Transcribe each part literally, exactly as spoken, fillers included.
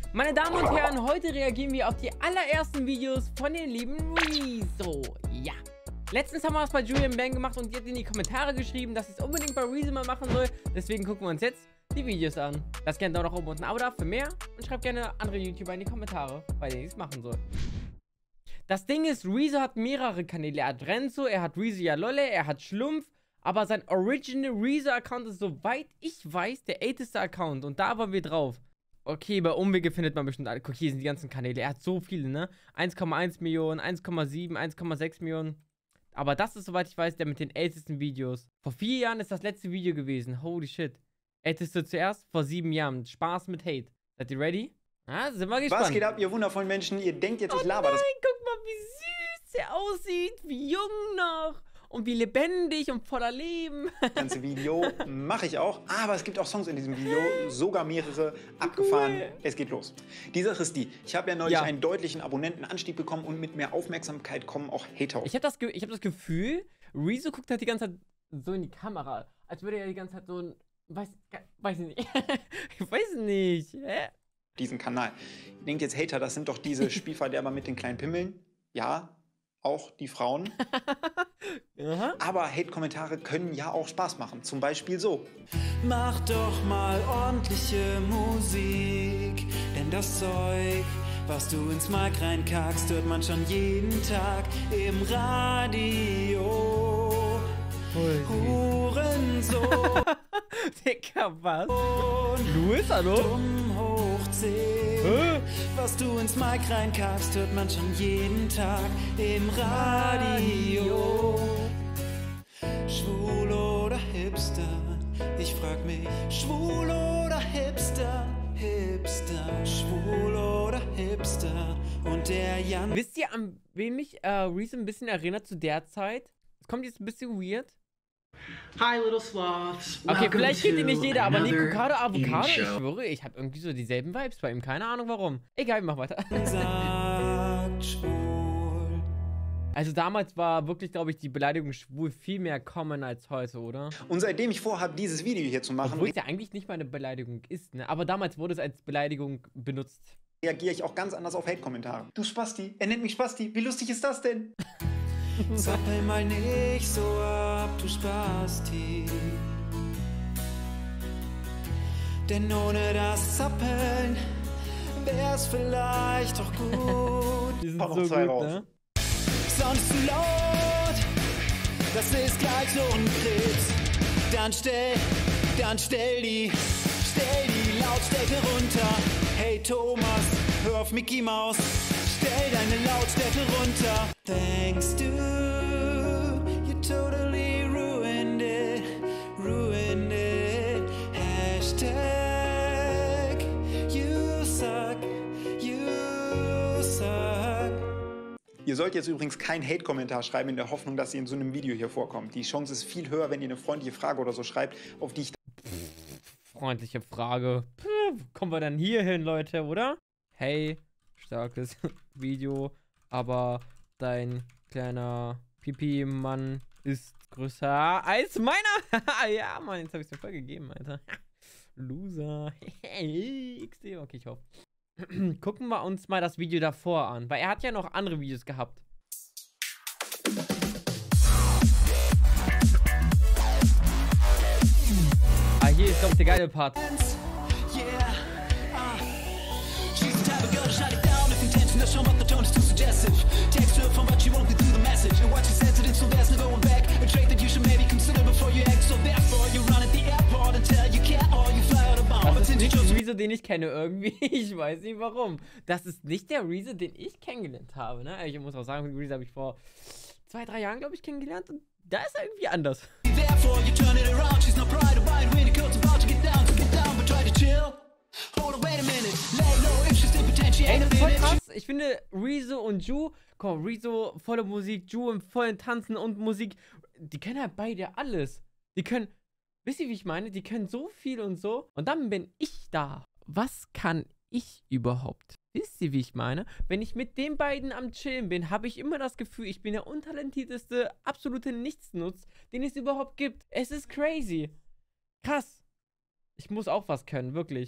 Meine Damen und Herren, heute reagieren wir auf die allerersten Videos von den lieben Rezo. Ja. Letztens haben wir es bei Julian Bang gemacht und die hat in die Kommentare geschrieben, dass ich es unbedingt bei Rezo mal machen soll. Deswegen gucken wir uns jetzt die Videos an. Lasst gerne einen Daumen nach oben und ein Abo da für mehr und schreibt gerne andere YouTuber in die Kommentare, bei denen ich es machen soll. Das Ding ist, Rezo hat mehrere Kanäle. Er hat Renzo, er hat Rezo Jalolle, er hat Schlumpf. Aber sein Original Rezo-Account ist, soweit ich weiß, der älteste Account. Und da waren wir drauf. Okay, bei Umwege findet man bestimmt alle. Guck, hier sind die ganzen Kanäle. Er hat so viele, ne? eins Komma eins Millionen, eins Komma sieben, eins Komma sechs Millionen. Aber das ist, soweit ich weiß, der mit den ältesten Videos. Vor vier Jahren ist das letzte Video gewesen. Holy shit. Älteste zuerst? Vor sieben Jahren. Spaß mit Hate. Seid ihr ready? Ja, sind wir gespannt. Was geht ab, ihr wundervollen Menschen? Ihr denkt jetzt, ich oh laber. Nein, guck mal, wie süß er aussieht. Wie jung noch. Und wie lebendig und voller Leben. Das ganze Video mache ich auch. Aber es gibt auch Songs in diesem Video. Sogar mehrere abgefahren. Cool. Es geht los. Die Sache ist die. Ich habe ja neulich ja. einen deutlichen Abonnentenanstieg bekommen. Und mit mehr Aufmerksamkeit kommen auch Hater. Ich habe das, ich hab das Gefühl, Rezo guckt halt die ganze Zeit so in die Kamera. Als würde er die ganze Zeit so ein... Weiß, weiß ich nicht. Ich weiß nicht. Hä? Diesen Kanal. Ihr denkt jetzt, Hater, das sind doch diese Spielverderber mit den kleinen Pimmeln. Ja, auch die Frauen. Aber Hate-Kommentare können ja auch Spaß machen. Zum Beispiel so. Mach doch mal ordentliche Musik, denn das Zeug, was du ins Mic reinkackst, hört man schon jeden Tag im Radio. Hurensohn. Dicker, was? Louis, hallo? Dumm hoch zehn. Hä? Was du ins Mic reinkackst, hört man schon jeden Tag im Radio. Schwul oder Hipster? Ich frag mich, schwul oder Hipster? Hipster, schwul oder Hipster? Und der Jan... Wisst ihr, an wen mich äh, Rezo ein bisschen erinnert zu der Zeit? Es kommt jetzt ein bisschen weird. Hi, little sloths. Okay, vielleicht kennt ihn nicht jeder, aber Nikocado Avocado, ich schwöre, ich habe irgendwie so dieselben Vibes bei ihm. Keine Ahnung warum. Egal, wir machen weiter. Sagt schwul. Also damals war wirklich, glaube ich, die Beleidigung schwul viel mehr common als heute, oder? Und seitdem ich vorhabe, dieses Video hier zu machen, obwohl es ja eigentlich nicht mal eine Beleidigung ist, ne? Aber damals wurde es als Beleidigung benutzt. Reagiere ich auch ganz anders auf Hate-Kommentare. Du Spasti, er nennt mich Spasti. Wie lustig ist das denn? Zappel mal nicht so ab, du Spasti. Denn ohne das Zappeln wär's vielleicht doch gut. Die sind Kommt so noch zwei gut, raus. ne? Sonst zu laut, das ist gleich so ein Krebs. Dann stell, dann stell die, stell die Lautstärke runter. Hey Thomas, hör auf Mickey Maus. Stell deine Lautstärke runter. Thanks to you totally ruined it, ruined it. Hashtag you suck, you suck. Ihr sollt jetzt übrigens keinen Hate-Kommentar schreiben in der Hoffnung, dass ihr in so einem Video hier vorkommt. Die Chance ist viel höher, wenn ihr eine freundliche Frage oder so schreibt, auf die ich... Freundliche Frage. Puh, kommen wir dann hier hin, Leute, oder? Hey, starkes Video, aber dein kleiner Pipi-Mann ist größer als meiner. Ja, Mann, jetzt habe ich es mir voll gegeben, Alter. Loser. X D. Okay, ich hoffe. Gucken wir uns mal das Video davor an, weil er hat ja noch andere Videos gehabt. Ah, hier ist, glaube ich, der geile Part. Das ist nicht der Rezo, den ich kenne irgendwie. Ich weiß nicht warum. Das ist nicht der Rezo, den ich kennengelernt habe, ne? Ich muss auch sagen, den Rezo habe ich vor zwei, drei Jahren, glaube ich, kennengelernt. Und da ist er irgendwie anders. Ey, das ist voll krass. Ich finde, Rezo und Ju, komm, Rezo, volle Musik, Ju im vollen Tanzen und Musik, die können halt beide alles. Die können, wisst ihr, wie ich meine? Die können so viel und so. Und dann bin ich da. Was kann ich überhaupt? Wisst ihr, wie ich meine? Wenn ich mit den beiden am Chillen bin, habe ich immer das Gefühl, ich bin der untalentierteste, absolute Nichtsnutz, den es überhaupt gibt. Es ist crazy. Krass. Ich muss auch was können, wirklich.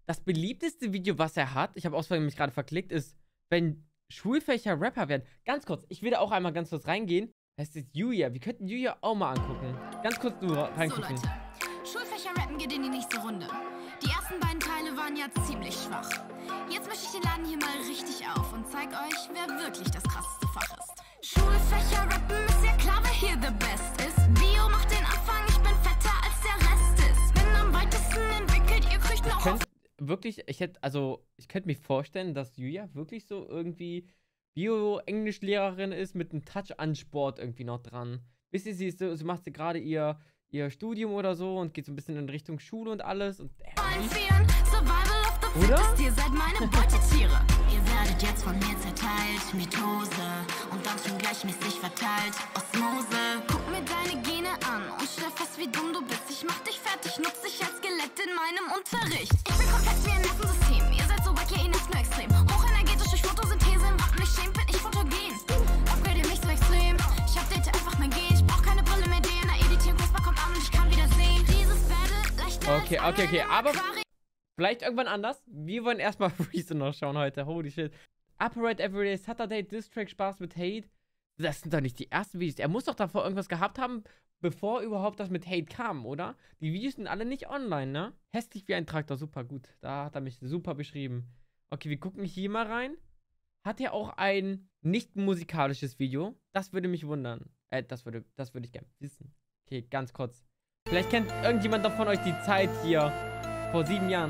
das beliebteste Video, was er hat, ich habe aus Versehen mich gerade verklickt, ist, wenn Schulfächer Rapper werden. Ganz kurz, ich will da auch einmal ganz kurz reingehen. Heißt es Julia. Wir könnten Julia auch mal angucken. Ganz kurz nur reingucken. So, Leute. Schulfächer rappen geht in die nächste Runde. Die ersten beiden Teile waren ja ziemlich schwach. Jetzt mische ich den Laden hier mal richtig auf und zeig euch, wer wirklich das krasseste Fach ist. Schulfächer rappen ist ja klar, wer hier the best ist. Bio macht den Anfang, ich bin fetter als der Rest ist. Bin am weitesten entwickelt, ihr kriegt noch auf. Wirklich, ich hätte, also, ich könnte mir vorstellen, dass Julia wirklich so irgendwie Bio-Englischlehrerin ist mit einem Touch an Sport irgendwie noch dran. Wisst ihr, sie, ist so, sie macht sie gerade ihr, ihr Studium oder so und geht so ein bisschen in Richtung Schule und alles. Und, äh, oder? Ihr seid meine Beutetiere. Ihr werdet jetzt von mir zerteilt. Mitose und dann schon gleichmäßig verteilt. Osmose. Guck mir deine Gene an und stell fest, wie dumm du bist. Ich mach dich fertig, nutz dich als Skelett in meinem Unterricht. Ich bin komplett wie ein Nervensystem. Ihr seid so wack, ihr nervt nur extrem. Hochenergetisch durch Photosynthese, im Wappen nicht schämt, bin ich fotogen. Upgrade mich so extrem. Ich update einfach mein Gen. Ich brauch keine Brille mehr, D N A editieren. Kursbar kommt an und ich kann wieder sehen. Dieses Battle leichter. Okay, okay, okay, aber vielleicht irgendwann anders. Wir wollen erstmal Rezo noch schauen heute. Holy shit. Operate Everyday, Saturday, Distrack, Spaß mit Hate. Das sind doch nicht die ersten Videos. Er muss doch davor irgendwas gehabt haben, bevor überhaupt das mit Hate kam, oder? Die Videos sind alle nicht online, ne? Hässlich wie ein Traktor, super gut. Da hat er mich super beschrieben. Okay, wir gucken hier mal rein. Hat er auch ein nicht musikalisches Video? Das würde mich wundern. Äh, das würde, das würde ich gerne wissen. Okay, ganz kurz. Vielleicht kennt irgendjemand von euch die Zeit hier vor sieben Jahren.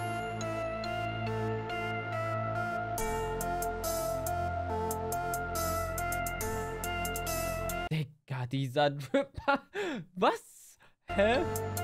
Digga, dieser Dripper. Was? Hä?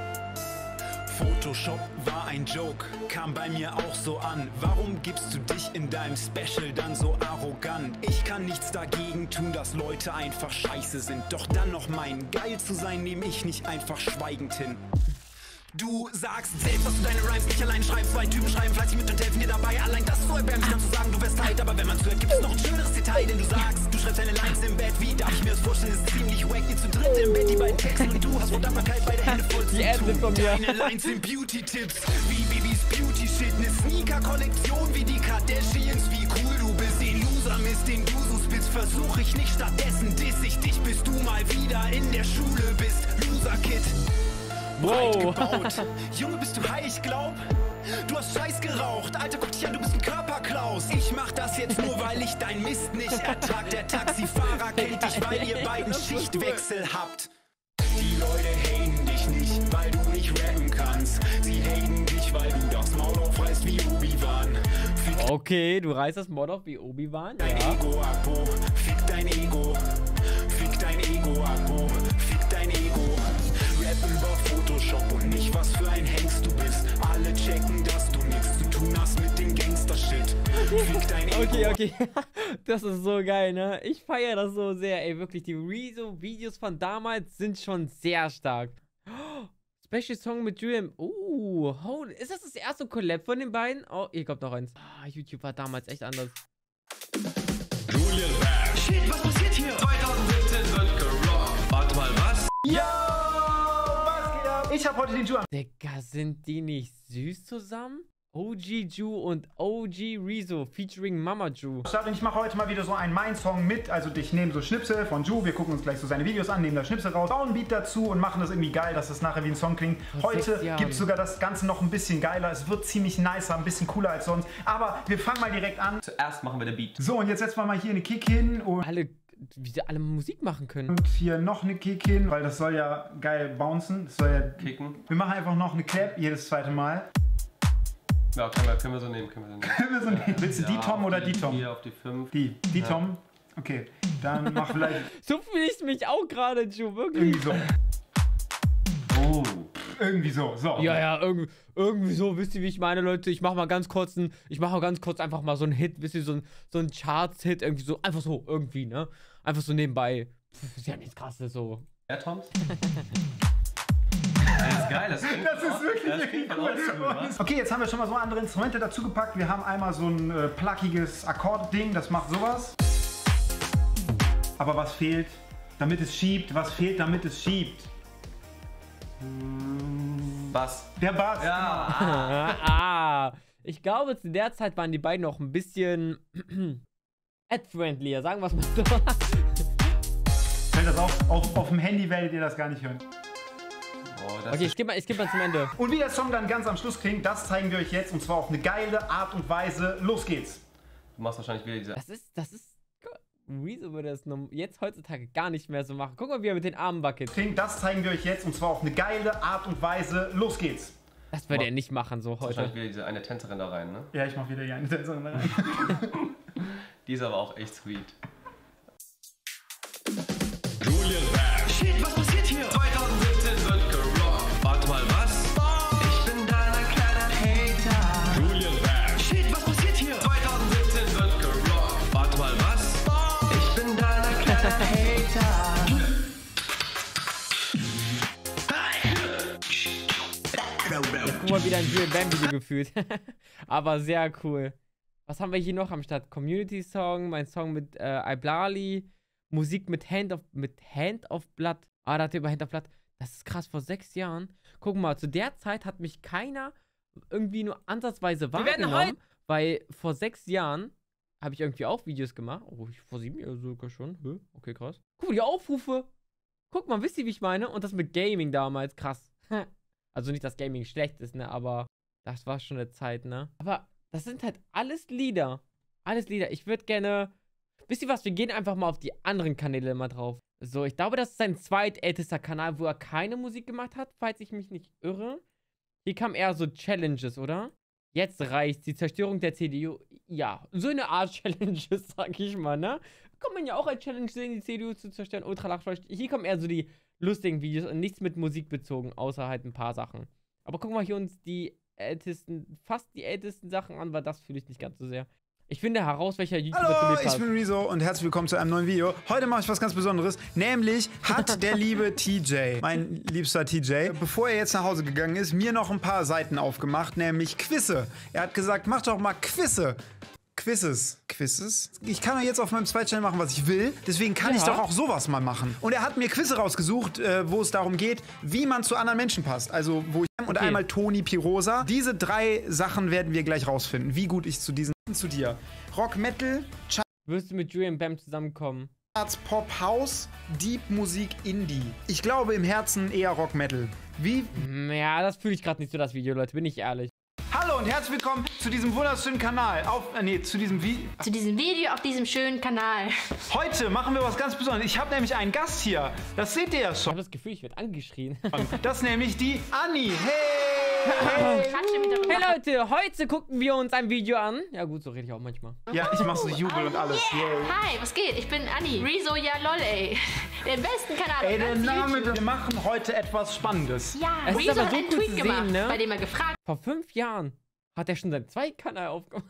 Photoshop war ein Joke, kam bei mir auch so an. Warum gibst du dich in deinem Special dann so arrogant? Ich kann nichts dagegen tun, dass Leute einfach scheiße sind. Doch dann noch meinen, geil zu sein, nehme ich nicht einfach schweigend hin. Du sagst selbst, dass du deine Rhymes nicht allein schreibst. Zwei Typen schreiben fleißig mit und helfen dir dabei. Allein das ist so erbärmlich, kannst du sagen, du wärst tight. Aber wenn man's hört, gibt es noch ein schöneres Detail. Denn du sagst, du schreibst deine Lines im Bett. Wie darf ich mir das vorstellen, ist ziemlich wack. Ihr zu dritt im Bett, die beiden Texte. Und du hast wohl Dankbarkeit, beide Hände voll zu tun. Deine Lines sind Beauty-Tipps, wie Bibis Beauty-Shit. Ne Sneaker-Kollektion wie die Kardashians. Wie cool du bist, den Loser-Mist, den du so spitzt. Versuch ich nicht, stattdessen diss ich dich, bis du mal wieder in der Schule bist. Loser-Kid. Wow. Junge, bist du high, ich glaub, du hast Scheiß geraucht. Alter, guck dich an, du bist ein Körperklaus. Ich mach das jetzt nur, weil ich dein Mist nicht ertrag. Der Taxifahrer kennt dich, weil ihr beiden Schichtwechsel habt. Die Leute haten dich nicht, weil du nicht rappen kannst. Sie haten dich, weil du das Maul aufreißt wie Obi-Wan. Okay, du reißt das Maul auf wie Obi-Wan? Dein Ja. Ego, Abo, fick dein Ego. Fick dein Ego, Abo, fick dein Ego. Rap über Photoshop und nicht was für ein Hengst du bist. Alle checken, dass du nichts zu tun hast mit dem Gangster-Shit. Fick dein Ego. Okay, okay. Das ist so geil, ne? Ich feiere das so sehr, ey. Wirklich, die Rezo-Videos von damals sind schon sehr stark. Oh, Special Song mit Julian. Uh, oh, ist das das erste Collab von den beiden? Oh, hier kommt noch eins. Ah, YouTube war damals echt anders. Julian Bam. Shit, was passiert hier? zwanzig siebzehn wird gerockt. Warte mal, was? Yo, was geht ab? Ich hab heute den Ju. Digga, sind die nicht süß zusammen? O G Ju und O G Rezo featuring Mama Ju. Ich mache heute mal wieder so einen Mein-Song mit. Also ich nehme so Schnipsel von Ju, wir gucken uns gleich so seine Videos an, nehmen da Schnipsel raus, bauen ein Beat dazu und machen das irgendwie geil, dass es nachher wie ein Song klingt. Heute gibt es sogar das Ganze noch ein bisschen geiler. Es wird ziemlich nicer, ein bisschen cooler als sonst. Aber wir fangen mal direkt an. Zuerst machen wir den Beat. So, und jetzt setzen wir mal hier eine Kick hin und, Alle, wie sie alle Musik machen können. und hier noch eine Kick hin, weil das soll ja geil bouncen. Das soll ja Kicken. Wir machen einfach noch eine Clap jedes zweite Mal. Ja, können wir, können wir so nehmen, können wir so nehmen. Können wir so nehmen. Willst du die Tom oder die Tom? Hier auf die fünf. Die, die Ja. Tom? Okay, dann mach vielleicht So fühle ich mich auch gerade, Ju, wirklich. irgendwie so. Oh. Irgendwie so, so. Ja, ja, irgendwie, irgendwie so, wisst ihr, wie ich meine, Leute? Ich mache mal ganz kurz einen, ich mache mal ganz kurz einfach mal so einen Hit, wisst ihr, so ein, so ein Charts-Hit, irgendwie so, einfach so, irgendwie, ne? Einfach so nebenbei. Pff, ist ja nichts Krasses, so. Ja, Toms? Das ist geil, das klingt Das ist wirklich das richtig klingt cool. cool. Was? Okay, jetzt haben wir schon mal so andere Instrumente dazu gepackt. Wir haben einmal so ein äh, pluggiges Akkord-Ding, das macht sowas. Aber was fehlt, damit es schiebt? Was fehlt, damit es schiebt? Bass. Der Bass. Ja. ah, ich glaube, zu der Zeit waren die beiden noch ein bisschen ad-friendlier, sagen wir es mal so. Fällt das auf, auf, auf dem Handy werdet ihr das gar nicht hören. Oh, das Okay, ich gebe mal, ich geb mal zum Ende. Und wie der Song dann ganz am Schluss klingt, das zeigen wir euch jetzt und zwar auf eine geile Art und Weise. Los geht's! Du machst wahrscheinlich wieder diese. Das ist, das ist, wieso würde das jetzt heutzutage gar nicht mehr so machen? Guck mal, wie er mit den Armen wackelt. Klingt, das zeigen wir euch jetzt und zwar auf eine geile Art und Weise. Los geht's! Das würde er nicht machen so heute. Wahrscheinlich wieder diese eine Tänzerin da rein, ne? Ja, ich mach wieder hier eine Tänzerin rein. Die ist aber auch echt sweet. Julian Bam. Shit, was passiert hier? zwanzig siebzehn wird gerockt. Warte mal, was? Ich bin deiner kleiner Hater. Julian Bam. Shit, was passiert hier? zwanzig siebzehn wird gerockt. Warte mal, was? Ich bin deiner kleiner Hater. Guck mal, wieder ein Julian Bam Video gefühlt. Aber sehr cool. Was haben wir hier noch am Start? Community Song, mein Song mit äh, Iblali, Musik mit Hand of, mit Hand of Blood. Ah, da hat er über Hand of Blood. Das ist krass, vor sechs Jahren. Guck mal, zu der Zeit hat mich keiner irgendwie nur ansatzweise wahrgenommen, weil vor sechs Jahren habe ich irgendwie auch Videos gemacht. Oh, ich, vor sieben Jahren sogar schon. Hä? Okay, krass. Guck mal, die Aufrufe. Guck mal, wisst ihr, wie ich meine? Und das mit Gaming damals, krass. Also nicht, dass Gaming schlecht ist, ne, aber das war schon eine Zeit, ne. Aber das sind halt alles Lieder. Alles Lieder. Ich würde gerne... Wisst ihr was? Wir gehen einfach mal auf die anderen Kanäle mal drauf. So, ich glaube, das ist sein zweitältester Kanal, wo er keine Musik gemacht hat, falls ich mich nicht irre. Hier kam eher so Challenges, oder? Jetzt reicht's. Die Zerstörung der C D U. Ja, so eine Art Challenges, sag ich mal, ne? Kann man ja auch als Challenge sehen, die C D U zu zerstören. Ultralachfleisch. Hier kommen eher so die lustigen Videos und nichts mit Musik bezogen, außer halt ein paar Sachen. Aber gucken wir hier uns die ältesten, fast die ältesten Sachen an, weil das fühle ich nicht ganz so sehr. Ich finde heraus, welcher YouTuber Hallo, zu mir passt. ich bin Rezo und herzlich willkommen zu einem neuen Video. Heute mache ich was ganz Besonderes, nämlich hat der liebe T J, mein liebster T J, bevor er jetzt nach Hause gegangen ist, mir noch ein paar Seiten aufgemacht, nämlich Quizze. Er hat gesagt, mach doch mal Quizze. Quizzes. Quizzes? Ich kann ja jetzt auf meinem Zweitchannel machen, was ich will. Deswegen kann Ja. ich doch auch sowas mal machen. Und er hat mir Quizze rausgesucht, äh, wo es darum geht, wie man zu anderen Menschen passt. Also, wo ich... Und Okay. einmal Toni Pirosa. Diese drei Sachen werden wir gleich rausfinden, wie gut ich zu diesen... Zu dir. Rock, Metal, Wirst du mit Julian Bam zusammenkommen? Charts, Pop, House, Deep Musik, Indie. Ich glaube im Herzen eher Rock, Metal. Wie... Hm, Ja, das fühle ich gerade nicht so, das Video, Leute. Bin ich ehrlich. Hallo und herzlich willkommen zu diesem wunderschönen Kanal. Auf... Äh, nee, zu diesem Video... Zu diesem Video auf diesem schönen Kanal. Heute machen wir was ganz Besonderes. Ich habe nämlich einen Gast hier. Das seht ihr ja Ich schon. habe das Gefühl, ich werde angeschrien. Das ist nämlich die Anni. Hey! Quatsche mit darüber. Hey Leute, heute gucken wir uns ein Video an. Ja gut, so rede ich auch manchmal. Ja, ich mach so Jubel und alles. Yay. Hi, was geht? Ich bin Anni. Rezo, ja lol, ey. Den besten Kanal Ey, auf der ganz Name, YouTube. wir machen heute etwas Spannendes. Ja, Es ist Rezo aber hat so einen cool Tweet zu gemacht, sehen, ne? bei dem er gefragt Vor fünf Jahren hat er schon seinen Zweitkanal aufgemacht.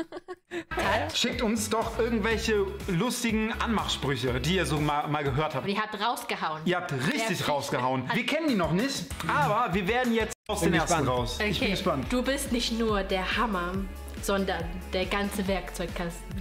hat. Schickt uns doch irgendwelche lustigen Anmachsprüche, die ihr so mal, mal gehört habt. Und die hat rausgehauen. Ihr habt richtig Ja, rausgehauen. Wir kennen die noch nicht, aber wir werden jetzt aus Bin den ersten gespannt. raus. Ich bin Okay, gespannt. du bist nicht nur der Hammer, sondern der ganze Werkzeugkasten.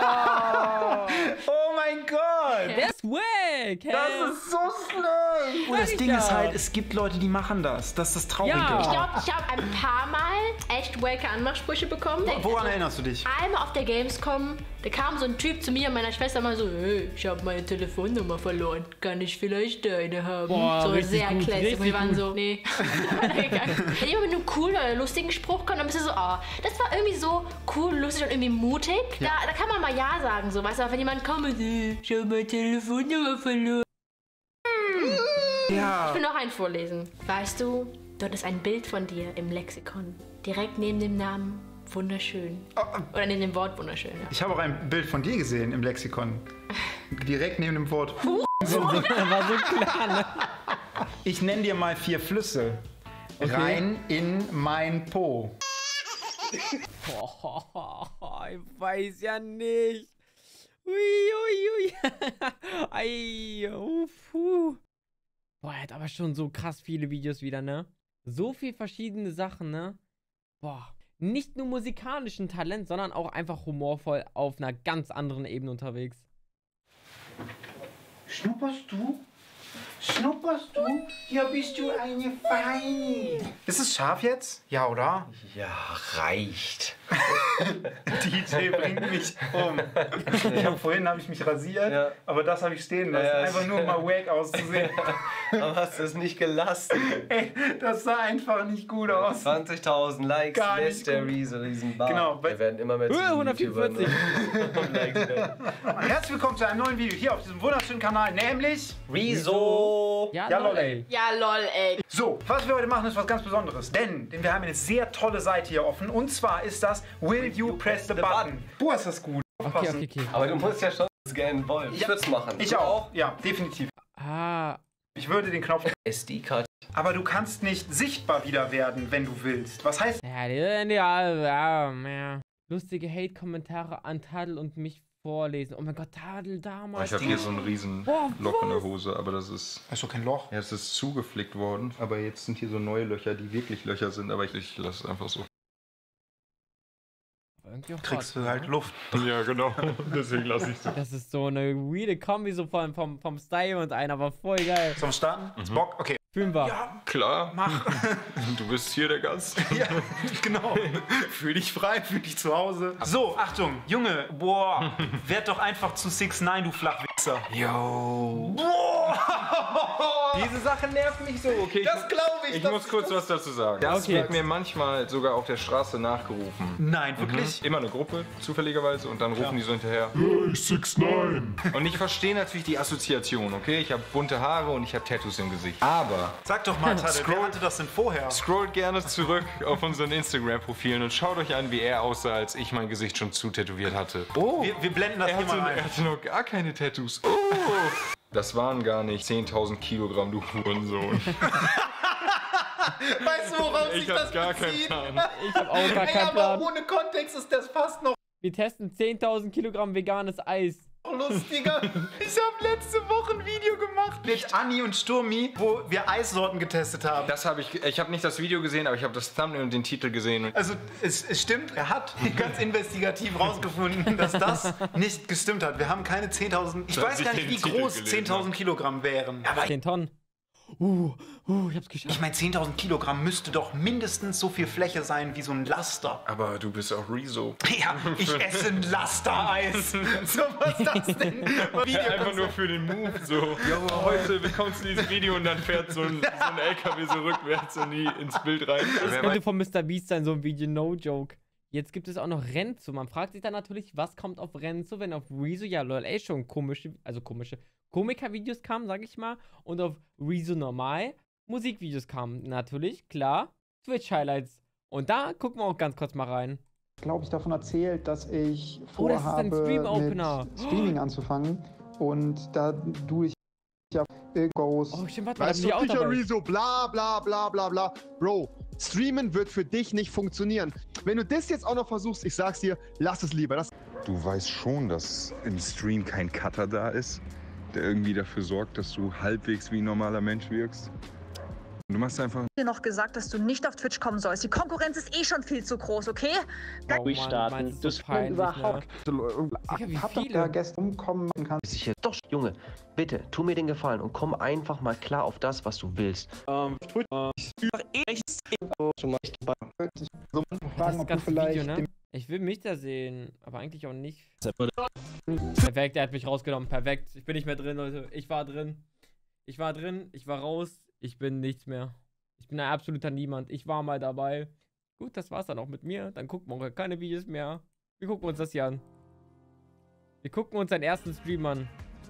Oh mein Gott! Der ist wack! Hey. Das ist so schnell! Und das ich Ding ja. ist halt, es gibt Leute, die machen das. Das ist das Traurige. Ja. Ich glaube, ich habe ein paar Mal echt wacke Anmachsprüche bekommen. Woran erinnerst du dich? Einmal auf der Gamescom, da kam so ein Typ zu mir und meiner Schwester mal so, hey, ich habe meine Telefonnummer verloren. Kann ich vielleicht deine haben? Boah, so richtig sehr gut, classic. Und wir richtig waren gut. so, nee. Wenn jemand mit einem coolen oder lustigen Spruch kommt, dann bist du so, ah, das war irgendwie so cool, lustig und irgendwie mutig. Da, da kann man mal Ja sagen, so, weißt du, aber wenn jemand kommt und äh, ich habe meine Telefonnummer verloren. Ich Ja. will noch einen vorlesen. Weißt du, dort ist ein Bild von dir im Lexikon. Direkt neben dem Namen wunderschön. Oder neben dem Wort wunderschön, ja. Ich habe auch ein Bild von dir gesehen im Lexikon. Direkt neben dem Wort. War so klar, ne? Ich nenne dir mal vier Flüsse. Rein in mein Po. Boah, ich weiß ja nicht. Ui, ui, ui. Ei, uff, uh. Boah, er hat aber schon so krass viele Videos wieder, ne? So viel verschiedene Sachen, ne? Boah. Nicht nur musikalischen Talent, sondern auch einfach humorvoll auf einer ganz anderen Ebene unterwegs. Schnupperst du Schnupperst du? Ja, bist du eine Feine. Ist es scharf jetzt? Ja, oder? Ja, reicht. Die Idee bringt mich um. Ich hab, vorhin habe ich mich rasiert, ja. aber das habe ich stehen lassen. Ja, einfach nur mal wack auszusehen. Aber hast du es nicht gelassen? Ey, das sah einfach nicht gut aus. zwanzigtausend Likes Gar nicht lässt der Rezo diesen Bart. Genau. Wir werden immer mehr zu hundertvierundvierzig. Herzlich willkommen zu einem neuen Video hier auf diesem wunderschönen Kanal, nämlich Rezo. Ja, Ja, lol, lol, ey. Ja, lol, ey. So, was wir heute machen, ist was ganz Besonderes. Denn, denn wir haben eine sehr tolle Seite hier offen. Und zwar ist das Will You Press the Button. Du hast das gut. Okay, okay, okay. Aber du musst ja schon scannen wollen. Ich Ja. würde es machen. Ich Du auch. Ja, definitiv. Ah, Ich würde den Knopf... S D-Karte. Aber du kannst nicht sichtbar wieder werden, wenn du willst. Was heißt... ja, die- ja, ja, ja. Lustige Hate-Kommentare an Tadel und mich vorlesen. Oh mein Gott, Tadel damals. Ich habe hier so ein riesen Boah, Loch in der was? Hose, aber das ist... Hast du kein Loch? Ja, es ist zugeflickt worden, aber jetzt sind hier so neue Löcher, die wirklich Löcher sind, aber ich, ich lasse es einfach so. Irgendwie auch Kriegst hart, du halt ne? Luft. Ja, genau. Deswegen lasse ich es so. Das ist so eine weirde Kombi so vom, vom, vom Style und einer war voll geil. Sollen wir starten? Ist Bock? Okay. Fühlen wir. Ja, Klar, mach. du bist hier der Gast. Ja, genau. Fühl dich frei, fühl dich zu Hause. So, Achtung, Junge. Boah, werd doch einfach zu six nine, du Flachwichser. Yo. Diese Sache nervt mich so, okay? Das glaube ich. Ich das muss ist kurz das. was dazu sagen. Das Okay. wird mir manchmal sogar auf der Straße nachgerufen. Nein, wirklich? Immer eine Gruppe, zufälligerweise, und dann rufen die so hinterher. six nine. Und ich verstehe natürlich die Assoziation, okay? Ich habe bunte Haare und ich habe Tattoos im Gesicht. Aber Sag doch mal, Tadel, wer Scroll- hatte das denn vorher? scrollt gerne zurück auf unseren Instagram-Profilen und schaut euch an, wie er aussah, als ich mein Gesicht schon zutätowiert hatte. Oh, Wir, wir blenden das er hier hatte, mal er ein. hatte noch gar keine Tattoos. Oh, das waren gar nicht zehntausend Kilogramm, du Hurensohn. Weißt du, worauf Ich sich hab das gar bezieht? keinen Plan. Ich hab auch gar Ey, keinen aber Plan. ohne Kontext ist das fast noch Wir testen zehntausend Kilogramm veganes Eis. lustiger. Ich habe letzte Woche ein Video gemacht mit Anni und Sturmi, wo wir Eissorten getestet haben. Das habe ich, ich habe nicht das Video gesehen, aber ich habe das Thumbnail und den Titel gesehen. Also es, es stimmt, er hat ganz investigativ rausgefunden, dass das nicht gestimmt hat. Wir haben keine zehntausend, ich Als weiß ich gar nicht, den wie Titel groß gelesen zehntausend Kilogramm wären. Aber zehn Tonnen. Uh, uh, ich hab's geschafft. ich meine, zehntausend Kilogramm müsste doch mindestens so viel Fläche sein wie so ein Laster. Aber du bist auch Rezo. Ja, ich esse ein Lastereis. So, was ist das denn? Einfach nur für den Move so. Ja, heute willkommen zu diesem Video und dann fährt so ein, so ein L K W so rückwärts in die, ins Bild rein. Das könnte von Mister Beast sein, so ein Video, no joke. Jetzt gibt es auch noch Renzo. Man fragt sich dann natürlich, was kommt auf Renzo, wenn auf Rezo, ja lol, ey, schon komische, also komische Komiker-Videos kamen, sag ich mal. Und auf Rezo normal Musikvideos kamen. Natürlich, klar, Twitch-Highlights. Und da gucken wir auch ganz kurz mal rein. glaube ich, davon erzählt, dass ich Oh, das ist ein vorhabe, Stream-Opener. mit Streaming anzufangen. Und da du ich ja Goes. Oh, stimmt, warte mal, da Weißt bin ich du, auch sicher, dabei. Rezo, bla bla bla bla bla. Bro, streamen wird für dich nicht funktionieren. Wenn du das jetzt auch noch versuchst, ich sag's dir, lass es lieber. Das Du weißt schon, dass im Stream kein Cutter da ist, der irgendwie dafür sorgt, dass du halbwegs wie ein normaler Mensch wirkst. Du machst einfach... dir noch gesagt, dass du nicht auf Twitch kommen sollst. Die Konkurrenz ist eh schon viel zu groß, okay? Oh, Mann, das ist so peinlich, überhaupt. ne? Sicher, wie Hab doch viele? da gestern umkommen kann. Sicher. Doch, Junge, bitte, tu mir den Gefallen und komm einfach mal klar auf das, was du willst. Ähm, Twitch. Schon mal echt dabei. So Das fragen, ist ob du ganz vielleicht Video, ne? dem Ich will mich da sehen, aber eigentlich auch nicht. Perfekt, er hat mich rausgenommen. Perfekt. Ich bin nicht mehr drin, Leute. Ich war drin. Ich war drin, ich war raus. Ich bin nichts mehr. Ich bin ein absoluter Niemand. Ich war mal dabei. Gut, das war's dann auch mit mir. Dann gucken wir keine Videos mehr. Wir gucken uns das hier an. Wir gucken uns seinen ersten Stream an.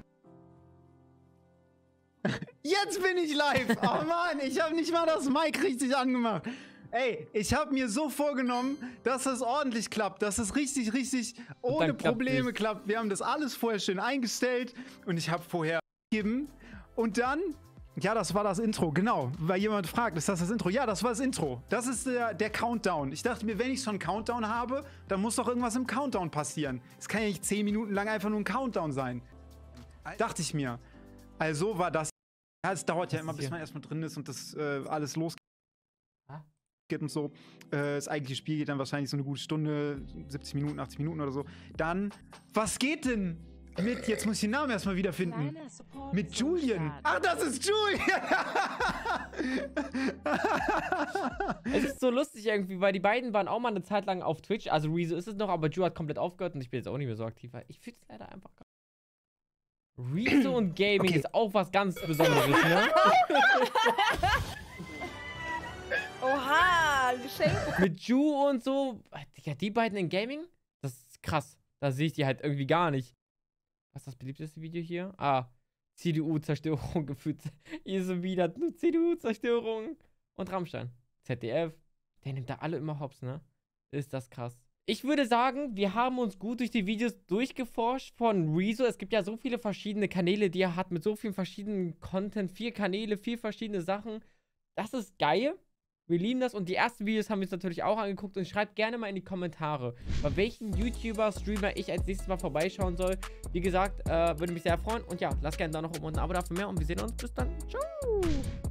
Jetzt bin ich live. Oh Mann, ich habe nicht mal das Mic richtig angemacht. Ey, ich habe mir so vorgenommen, dass es ordentlich klappt, dass es richtig, richtig ohne klappt Probleme nicht. klappt. Wir haben das alles vorher schön eingestellt und ich habe vorher gegeben. Und dann, ja, das war das Intro, genau. Weil jemand fragt, ist das das Intro? Ja, das war das Intro. Das ist der, der Countdown. Ich dachte mir, wenn ich schon einen Countdown habe, dann muss doch irgendwas im Countdown passieren. Es kann ja nicht zehn Minuten lang einfach nur ein Countdown sein. Dachte ich mir. Also war das. Ja, es dauert ja immer, bis man erstmal drin ist und das äh, alles losgeht und so. Äh, das eigentliche Spiel geht dann wahrscheinlich so eine gute Stunde, siebzig Minuten, achtzig Minuten oder so. Dann, was geht denn? mit, jetzt muss ich den Namen erstmal wiederfinden. Mit Julian. Ach, das ist Julian. Es ist so lustig irgendwie, weil die beiden waren auch mal eine Zeit lang auf Twitch. Also Rezo ist es noch, aber Ju hat komplett aufgehört und ich bin jetzt auch nicht mehr so aktiv. Weil ich finde es leider einfach gar nicht. Rezo und Gaming okay. ist auch was ganz Besonderes, ne? Oha, Geschenk. Mit Ju und so. Digga, die beiden in Gaming? Das ist krass. Da sehe ich die halt irgendwie gar nicht. Was ist das beliebteste Video hier? Ah, C D U-Zerstörung gefühlt. Hier so wieder nur C D U-Zerstörung. Und Rammstein. Z D F. Der nimmt da alle immer hops, ne? Ist das krass. Ich würde sagen, wir haben uns gut durch die Videos durchgeforscht von Rezo. Es gibt ja so viele verschiedene Kanäle, die er hat mit so vielen verschiedenen Content. Vier Kanäle, vier verschiedene Sachen. Das ist geil. Wir lieben das und die ersten Videos haben wir uns natürlich auch angeguckt und schreibt gerne mal in die Kommentare, bei welchen YouTuber, Streamer ich als nächstes Mal vorbeischauen soll. Wie gesagt, äh, würde mich sehr freuen und ja, lasst gerne da noch oben und ein Abo dafür mehr und wir sehen uns. Bis dann. Ciao.